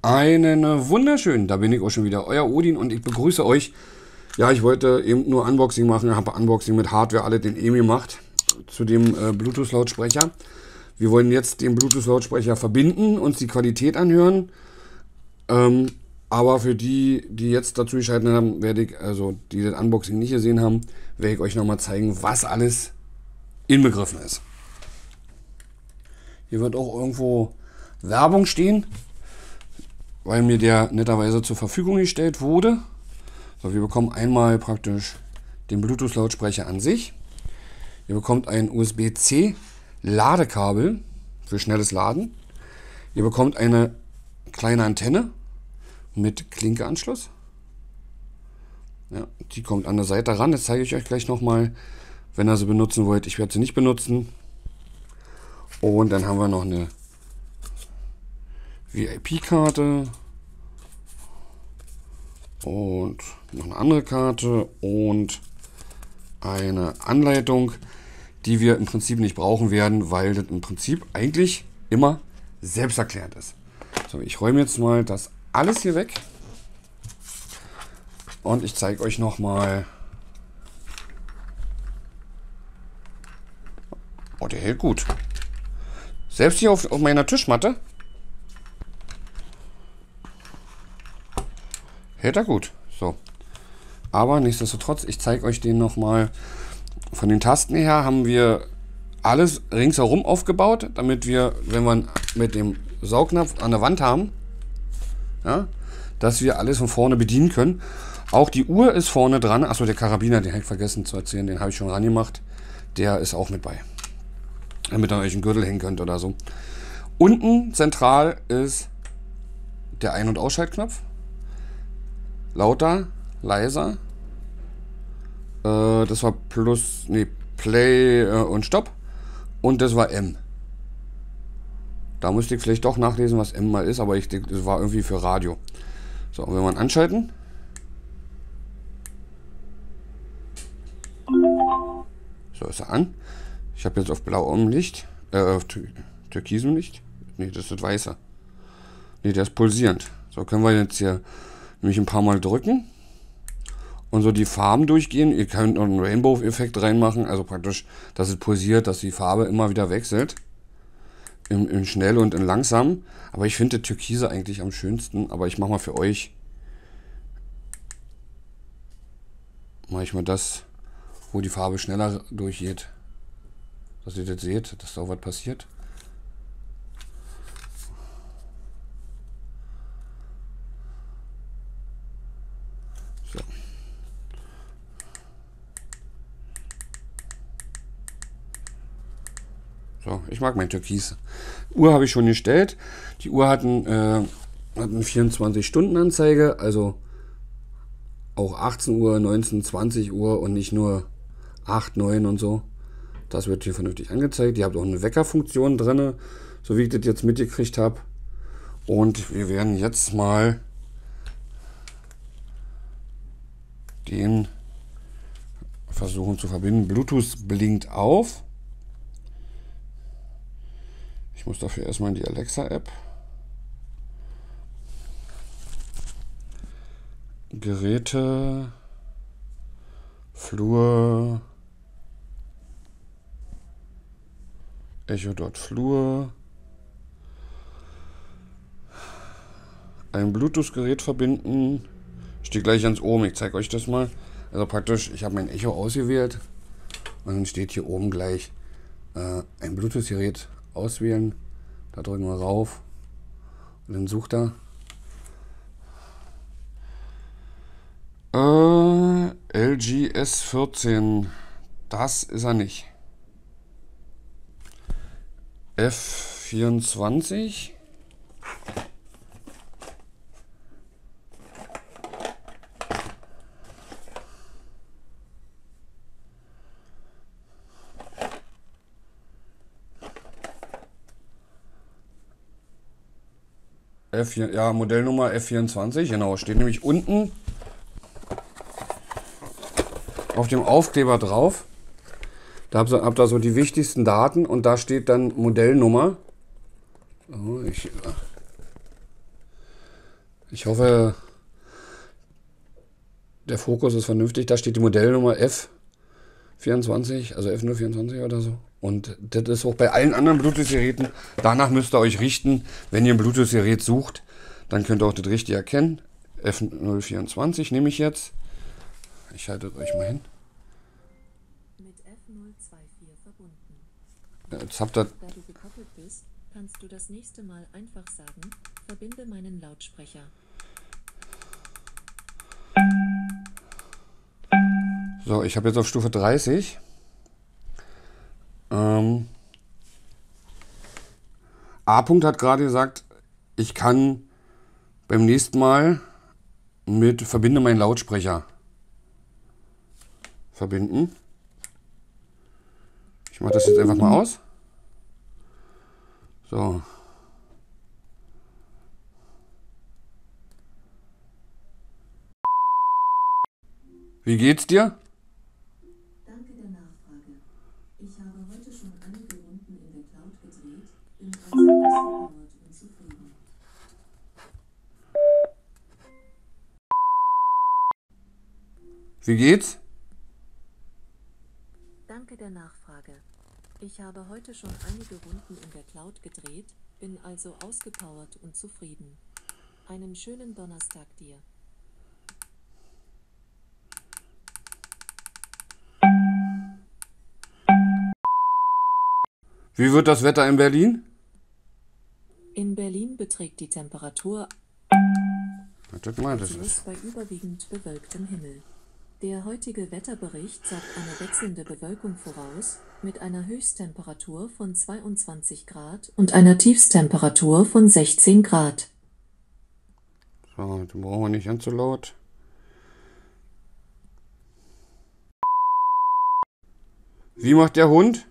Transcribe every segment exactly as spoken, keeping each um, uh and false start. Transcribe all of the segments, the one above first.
Einen wunderschönen, da bin ich auch schon wieder, euer Odin und ich begrüße euch. Ja, ich wollte eben nur Unboxing machen, habe Unboxing mit Hardware, alle den Emi gemacht, zu dem äh, Bluetooth-Lautsprecher. Wir wollen jetzt den Bluetooth-Lautsprecher verbinden, uns die Qualität anhören. Ähm, aber für die, die jetzt dazu geschaltet haben, werde ich, also die das Unboxing nicht gesehen haben, werde ich euch nochmal zeigen, was alles inbegriffen ist. Hier wird auch irgendwo Werbung stehen, weil mir der netterweise zur Verfügung gestellt wurde. So, wir bekommen einmal praktisch den Bluetooth-Lautsprecher an sich. Ihr bekommt ein U S B C Ladekabel für schnelles Laden. Ihr bekommt eine kleine Antenne mit Klinkeanschluss. Ja, die kommt an der Seite ran. Das zeige ich euch gleich nochmal, wenn ihr sie benutzen wollt. Ich werde sie nicht benutzen. Und dann haben wir noch eine V I P-Karte und noch eine andere Karte und eine Anleitung, die wir im Prinzip nicht brauchen werden, weil das im Prinzip eigentlich immer selbsterklärend ist. So, ich räume jetzt mal das alles hier weg und ich zeige euch noch mal. Oh, der hält gut. Selbst hier auf, auf meiner Tischmatte hält er gut. So. Aber nichtsdestotrotz, ich zeige euch den nochmal. Von den Tasten her haben wir alles ringsherum aufgebaut, damit wir, wenn wir mit dem Saugnapf an der Wand haben, ja, dass wir alles von vorne bedienen können. Auch die Uhr ist vorne dran. Achso, der Karabiner, den habe ich vergessen zu erzählen, den habe ich schon rangemacht. Der ist auch mit bei. Damit ihr euch einen Gürtel hängen könnt oder so. Unten zentral ist der Ein- und Ausschaltknopf. Lauter, leiser. Äh, das war Plus, nee, Play äh, und Stopp. Und das war M. Da müsste ich vielleicht doch nachlesen, was M mal ist, aber ich denke, das war irgendwie für Radio. So, wenn wir ihn anschalten. So ist er an. Ich habe jetzt auf blauem Licht, äh, auf tür türkisem Licht. Nee, das ist das weiße. Nee, der ist pulsierend. So, können wir jetzt hier nämlich ein paar Mal drücken und so die Farben durchgehen. Ihr könnt noch einen Rainbow-Effekt reinmachen, also praktisch, dass es pulsiert, dass die Farbe immer wieder wechselt. In, in schnell und in langsam. Aber ich finde Türkise eigentlich am schönsten, aber ich mache mal für euch, mache ich mal das, wo die Farbe schneller durchgeht. Dass ihr das seht, dass da auch was passiert. So. So, ich mag mein Türkis. Uhr habe ich schon gestellt. Die Uhr hat, ein, äh, hat eine vierundzwanzig Stunden Anzeige, also auch achtzehn Uhr, neunzehn, zwanzig Uhr und nicht nur acht, neun und so. Das wird hier vernünftig angezeigt. Ihr habt auch eine Weckerfunktion drin, so wie ich das jetzt mitgekriegt habe. Und wir werden jetzt mal den versuchen zu verbinden. Bluetooth blinkt auf. Ich muss dafür erstmal in die Alexa-App. Geräte, Flur, Echo dot Flur. Ein Bluetooth-Gerät verbinden. Steht gleich ganz oben. Ich zeige euch das mal. Also praktisch, ich habe mein Echo ausgewählt. Und dann steht hier oben gleich äh, ein Bluetooth-Gerät auswählen. Da drücken wir rauf. Und dann sucht er. Äh, L G S vierzehn. Das ist er nicht. F vierundzwanzig. F vier, ja, Modellnummer F vierundzwanzig, genau, steht nämlich unten auf dem Aufkleber drauf. Da habt ihr, habt ihr so die wichtigsten Daten und da steht dann Modellnummer. Oh, ich, Ich hoffe, der Fokus ist vernünftig. Da steht die Modellnummer F vierundzwanzig, also F null vierundzwanzig oder so. Und das ist auch bei allen anderen Bluetooth-Geräten. Danach müsst ihr euch richten. Wenn ihr ein Bluetooth-Gerät sucht, dann könnt ihr auch das richtig erkennen. F null vierundzwanzig nehme ich jetzt. Ich halte es euch mal hin. Mit F null vierundzwanzig verbunden. Jetzt habt ihr... Da du gekoppelt bist, kannst du das nächste Mal einfach sagen, verbinde meinen Lautsprecher. So, ich habe jetzt auf Stufe dreißig. Ähm, A. hat gerade gesagt, ich kann beim nächsten Mal mit verbinde meinen Lautsprecher verbinden. Ich mache das jetzt einfach mal aus. So. Wie geht's dir? Danke der Nachfrage. Ich habe heute schon einige Runden in der Cloud gedreht, bin also ausgepowert und zufrieden. Wie geht's? Danke der Nachfrage. Ich habe heute schon einige Runden in der Cloud gedreht, bin also ausgepowert und zufrieden. Einen schönen Donnerstag dir. Wie wird das Wetter in Berlin? In Berlin beträgt die Temperatur Das mal, das plus ist. bei überwiegend bewölktem Himmel. Der heutige Wetterbericht sagt eine wechselnde Bewölkung voraus, mit einer Höchsttemperatur von zweiundzwanzig Grad und einer Tiefsttemperatur von sechzehn Grad. So, den brauchen wir nicht ganz so laut. Wie macht der Hund?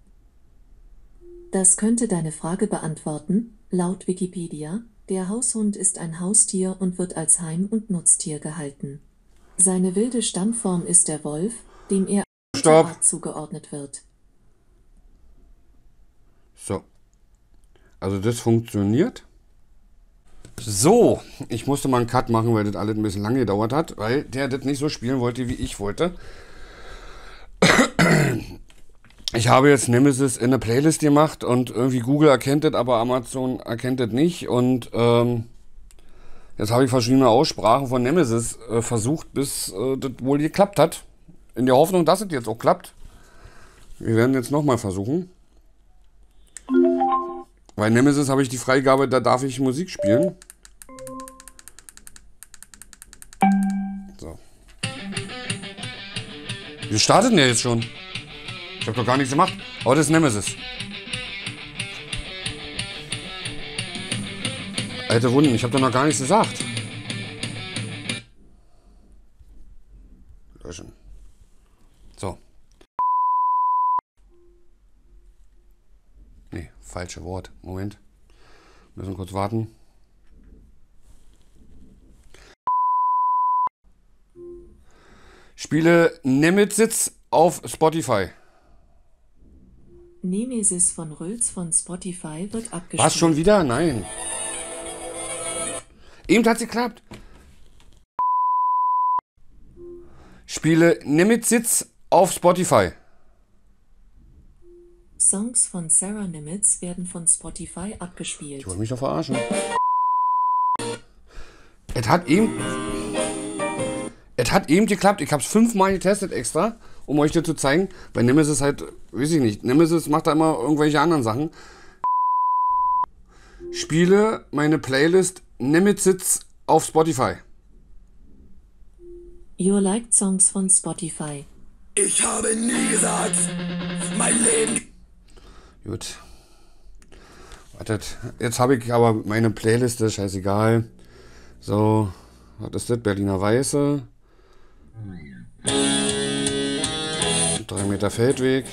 Das könnte deine Frage beantworten. Laut Wikipedia, der Haushund ist ein Haustier und wird als Heim- und Nutztier gehalten. Seine wilde Stammform ist der Wolf, dem er als Stopp. Art zugeordnet wird. So. Also das funktioniert. So, ich musste mal einen Cut machen, weil das alles ein bisschen lange gedauert hat, weil der das nicht so spielen wollte, wie ich wollte. Ich habe jetzt Nemesis in eine Playlist gemacht und irgendwie Google erkennt das, aber Amazon erkennt das nicht. Und ähm, jetzt habe ich verschiedene Aussprachen von Nemesis äh, versucht, bis äh, das wohl geklappt hat. In der Hoffnung, dass es jetzt auch klappt. Wir werden jetzt nochmal versuchen. Bei Nemesis habe ich die Freigabe, da darf ich Musik spielen. So. Wir starten ja jetzt schon. Ich habe doch gar nichts gemacht. Aber das ist Nemesis. Alte Wunden, ich habe doch noch gar nichts gesagt. Löschen. So. Nee, falsche Wort. Moment. Müssen kurz warten. Spiele Nemesis auf Spotify. Nemesis von Rülz von Spotify wird abgespielt. Was, schon wieder? Nein. Eben hat's geklappt. Spiele Nemesis auf Spotify. Songs von Sarah Nimitz werden von Spotify abgespielt. Ich wollte mich doch verarschen. Es hat eben... Es hat eben geklappt. Ich habe es fünfmal getestet extra, um euch das zu zeigen. Bei Nemesis halt, weiß ich nicht. Nemesis macht da immer irgendwelche anderen Sachen. Spiele meine Playlist Nemesis auf Spotify. Your Liked Songs von Spotify. Ich habe nie gesagt, mein Leben... Gut. Wartet. Jetzt habe ich aber meine Playliste, scheißegal. So, was ist das? Berliner Weiße. Drei Meter Feldweg.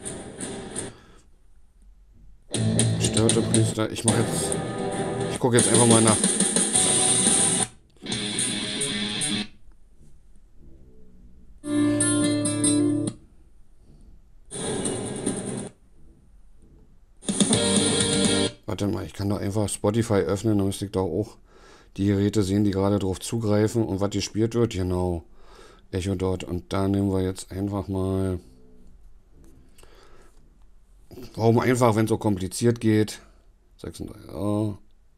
Störte Priester. Ich mache jetzt. Ich gucke jetzt einfach mal nach. Warte mal, ich kann doch einfach Spotify öffnen, dann müsste ich doch auch die Geräte sehen, die gerade drauf zugreifen und was gespielt wird. Genau. Echo Dot. Und da nehmen wir jetzt einfach mal... Warum einfach, wenn es so kompliziert geht? sechsunddreißig. Oh.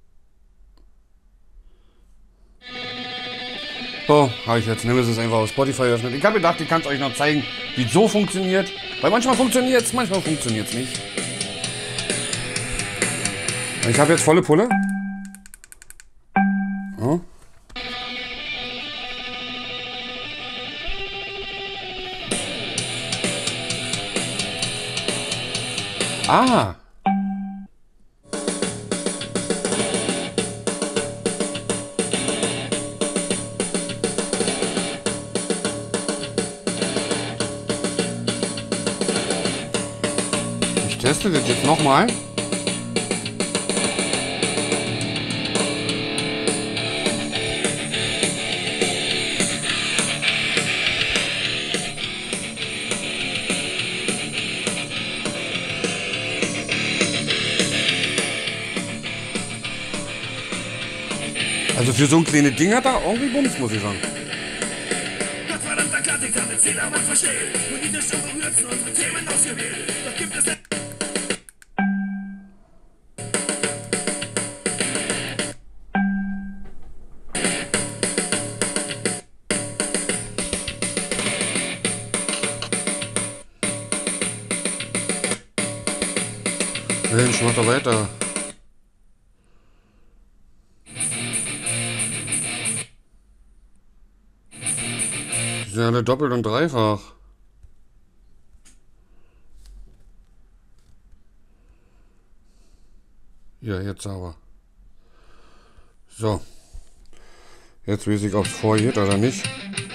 So, habe ich jetzt Nemesis einfach auf Spotify geöffnet. Ich habe gedacht, ich kann es euch noch zeigen, wie es so funktioniert. Weil manchmal funktioniert es, manchmal funktioniert es nicht. Ich habe jetzt volle Pulle. Oh. Ah. Ich teste das jetzt nochmal. Also für so ein kleines Ding hat er irgendwie Bums, muss ich sagen. Gottverdammter Klartext, damit jeder mal versteht. Politisch berührt sind unsere Themen ausgewählt. Doch gibt es Mensch, mach doch weiter. Die sind alle doppelt und dreifach. Ja, jetzt aber. So. Jetzt weiß ich, ob es vorgeht oder nicht.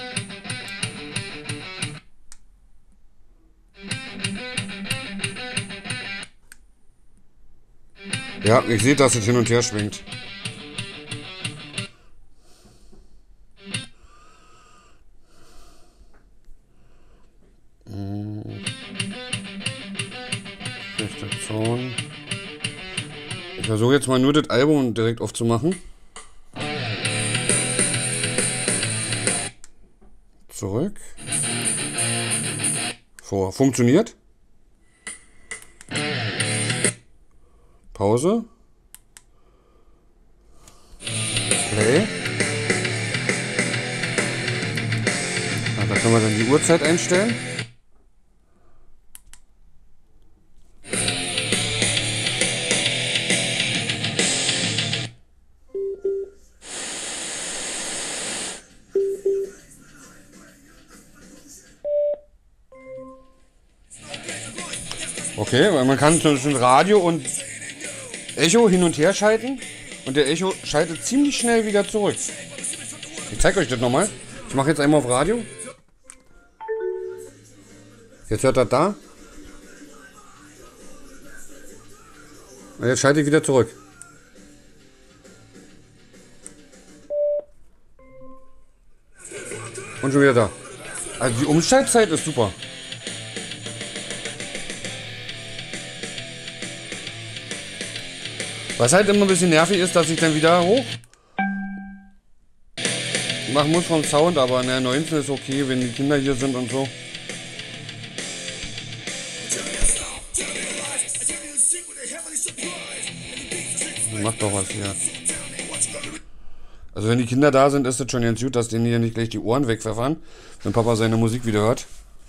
Ja, ich sehe, dass es hin und her schwingt. Zaun. Ich versuche jetzt mal nur das Album direkt aufzumachen. Zurück. Vor. Funktioniert. Pause. Play. Ja, da können wir dann die Uhrzeit einstellen. Okay, weil man kann zwischen Radio und Echo hin und her schalten und der Echo schaltet ziemlich schnell wieder zurück. Ich zeige euch das nochmal. Ich mache jetzt einmal auf Radio. Jetzt hört er da. Und jetzt schalte ich wieder zurück. Und schon wieder da. Also die Umschaltzeit ist super. Was halt immer ein bisschen nervig ist, dass ich dann wieder hoch machen muss vom Sound, aber ne, neunzehn ist okay, wenn die Kinder hier sind und so. Macht doch was hier. Also wenn die Kinder da sind, ist es schon ganz gut, dass denen hier nicht gleich die Ohren wegpfeffern, wenn Papa seine Musik wieder hört.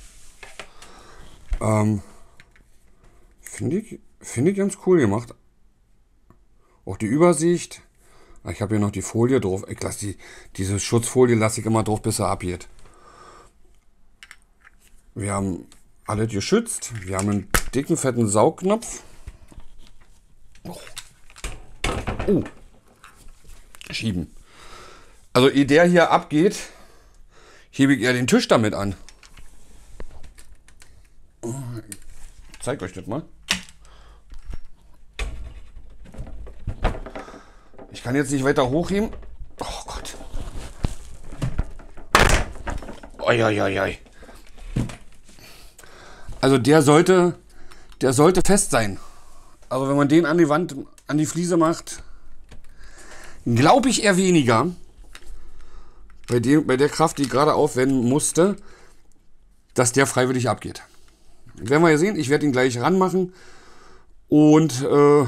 Ähm, finde ich, finde ich ganz cool gemacht. Auch die Übersicht. Ich habe hier noch die Folie drauf. Ich lasse die, diese Schutzfolie lasse ich immer drauf, bis er abgeht. Wir haben alles geschützt. Wir haben einen dicken, fetten Saugnapf. Oh. Oh. Schieben. Also ehe der hier abgeht, hebe ich eher den Tisch damit an. Ich zeige euch das mal. Ich kann jetzt nicht weiter hochheben. Oh Gott. Oi, oi, oi, oi. Also der sollte, der sollte fest sein. Also wenn man den an die Wand, an die Fliese macht, glaube ich eher weniger. Bei, dem, bei der Kraft, die ich gerade aufwenden musste, dass der freiwillig abgeht. Werden wir ja sehen, ich werde ihn gleich ranmachen und äh,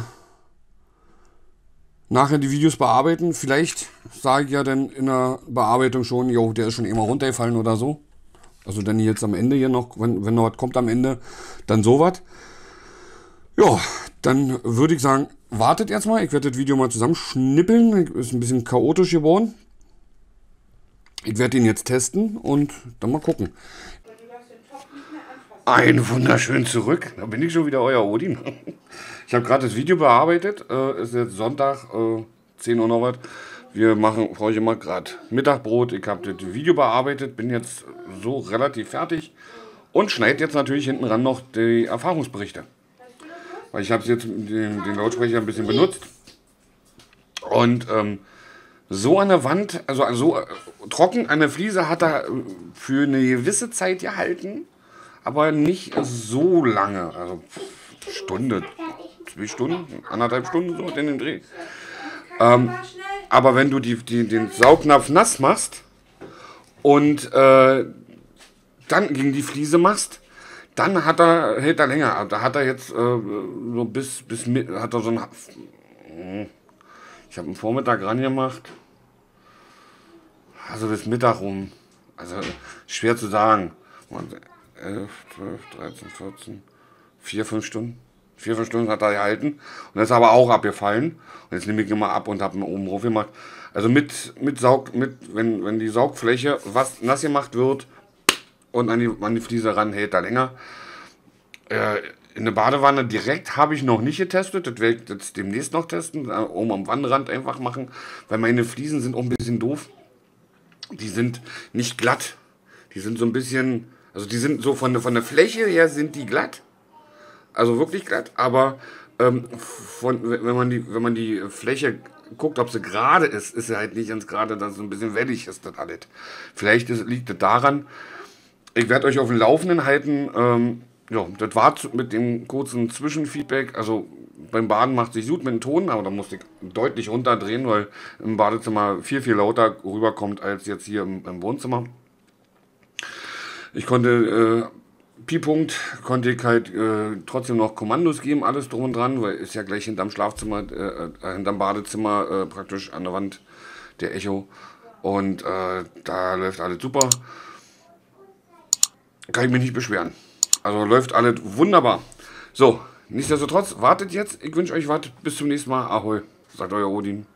nachher die Videos bearbeiten. Vielleicht sage ich ja dann in der Bearbeitung schon, jo, der ist schon immer runtergefallen oder so. Also dann jetzt am Ende hier noch, wenn, wenn noch was kommt am Ende, dann sowas. Ja, dann würde ich sagen, wartet erstmal. Ich werde das Video mal zusammenschnippeln. Ist ein bisschen chaotisch geworden. Ich werde ihn jetzt testen und dann mal gucken. Ein wunderschön zurück. Da bin ich schon wieder, euer Odin. Ich habe gerade das Video bearbeitet. Es äh, ist jetzt Sonntag, äh, zehn Uhr noch was. Wir machen für euch immer gerade Mittagbrot. Ich habe das Video bearbeitet, bin jetzt so relativ fertig und schneide jetzt natürlich hinten ran noch die Erfahrungsberichte. Weil ich habe jetzt den, den Lautsprecher ein bisschen benutzt. Und ähm, so an der Wand, also so äh, trocken an der Fliese hat er für eine gewisse Zeit gehalten. Aber nicht so lange, also Stunde, zwei Stunden, anderthalb Stunden so in den Dreh. Ähm, aber wenn du die, die, den Saugnapf nass machst und äh, dann gegen die Fliese machst, dann hat er, hält er länger. Da hat er jetzt äh, so bis, bis hat er so ein, ich habe einen Vormittag ran gemacht, also bis Mittag rum, also schwer zu sagen. elf, zwölf, dreizehn, vierzehn, vier, fünf Stunden. vier, fünf Stunden hat er gehalten. Und das ist aber auch abgefallen. Und jetzt nehme ich ihn mal ab und habe ihn oben drauf gemacht. Also mit, mit Saug, mit, wenn, wenn die Saugfläche was nass gemacht wird und an die, an die Fliese ranhält, da länger. Äh, in der Badewanne direkt habe ich noch nicht getestet. Das werde ich jetzt demnächst noch testen. Äh, oben am Wannenrand einfach machen. Weil meine Fliesen sind auch ein bisschen doof. Die sind nicht glatt. Die sind so ein bisschen... Also die sind so von, von der Fläche her sind die glatt, also wirklich glatt, aber ähm, von, wenn, man die, wenn man die Fläche guckt, ob sie gerade ist, ist sie halt nicht ganz gerade, dass es ein bisschen wellig ist, das alles. Vielleicht ist, liegt es daran, ich werde euch auf dem Laufenden halten, ähm, ja, das war mit dem kurzen Zwischenfeedback, also beim Baden macht sich gut mit dem Ton, aber da musste ich deutlich runterdrehen, weil im Badezimmer viel, viel lauter rüberkommt als jetzt hier im, im Wohnzimmer. Ich konnte, äh, Pi-Punkt, konnte ich halt äh, trotzdem noch Kommandos geben, alles drum und dran, weil ist ja gleich hinterm Schlafzimmer, äh, äh, hinterm Badezimmer äh, praktisch an der Wand der Echo. Und äh, da läuft alles super. Kann ich mich nicht beschweren. Also läuft alles wunderbar. So, nichtsdestotrotz, wartet jetzt. Ich wünsche euch was. Bis zum nächsten Mal. Ahoi, sagt euer Odin.